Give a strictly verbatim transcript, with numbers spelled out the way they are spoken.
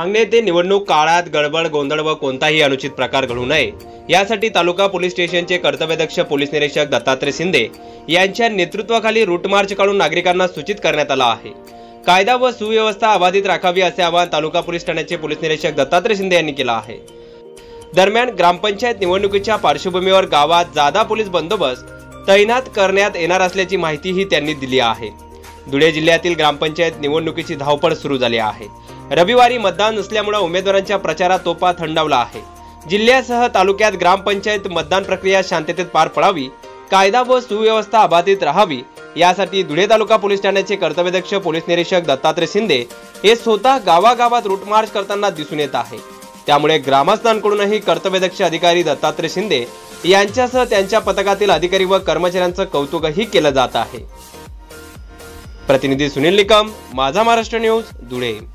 सांगणे ते निवडणूक काळात गडबड गोंधळ व कोणताही अनुचित प्रकार घडू नये यासाठी तालुका पोलीस स्टेशनचे कर्तव्यदक्ष पोलीस निरीक्षक दत्तात्रय शिंदे यांच्या नेतृत्वाखाली रूट मार्च काढून नागरिकांना सूचित करण्यात आला आहे। कायदा व सुव्यवस्था अबाधित राखावी असे आवाहन तालुका पोलीस ठाण्याचे पोलीस निरीक्षक दत्तात्रय शिंदे यांनी केले आहे। दरम्यान ग्रामपंचायत निवडणुकीच्या पार्श्वभूमीवर गावात जादा पोलीस बंदोबस्त तैनात करण्यात येणार असल्याची माहितीही त्यांनी दिली आहे। धुळे जिल्ह्यातील ग्रामपंचायत निवडणुकीची धावपळ सुरू झाली आहे। रविवारी मतदान नसल्यामुळे उमेदवारांच्या प्रचारात तोफा थंडावला आहे। जिल्ह्यासह तालुक्यात ग्रामपंचायत मतदान प्रक्रिया शांततेत पार पडावी, कायदा व सुव्यवस्था अबाधित राहावी यासाठी धुळे तालुका पोलीस ठाण्याचे कर्तव्यदक्ष पोलीस निरीक्षक दत्तात्रय शिंदे हे स्वतः गावागावात रूट मार्च करताना दिसून येत आहे। त्यामुळे ग्रामस्थांकडूनही कर्तव्यदक्ष अधिकारी दत्तात्रय शिंदे यांच्यासह त्यांच्या पथकातील अधिकारी व कर्मचाऱ्यांचं कौतुकही केलं जात आहे। प्रतिनिधी सुनील निकम, माझा महाराष्ट्र न्यूज, धुळे।